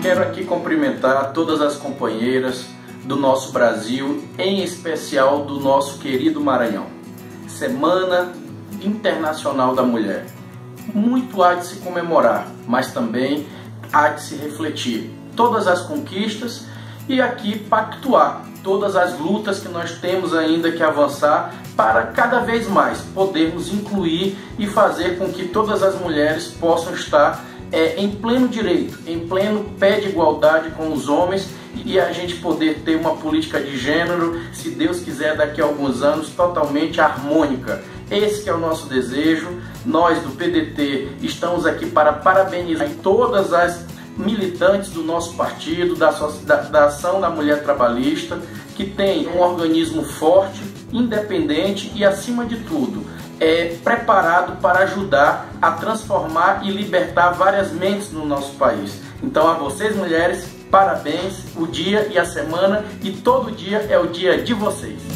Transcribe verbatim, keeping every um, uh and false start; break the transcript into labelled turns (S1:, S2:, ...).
S1: Quero aqui cumprimentar todas as companheiras do nosso Brasil, em especial do nosso querido Maranhão. Semana Internacional da Mulher. Muito há de se comemorar, mas também há de se refletir todas as conquistas e aqui pactuar todas as lutas que nós temos ainda que avançar para cada vez mais podermos incluir e fazer com que todas as mulheres possam estar é, em pleno direito, em pleno pé de igualdade com os homens e a gente poder ter uma política de gênero, se Deus quiser, daqui a alguns anos, totalmente harmônica. Esse que é o nosso desejo. Nós do P D T estamos aqui para parabenizar todas as militantes do nosso partido, da, da, da Ação da Mulher Trabalhista, que tem um organismo forte, independente e, acima de tudo, é preparado para ajudar a transformar e libertar várias mentes no nosso país. Então, a vocês, mulheres, parabéns, o dia e a semana, e todo dia é o dia de vocês.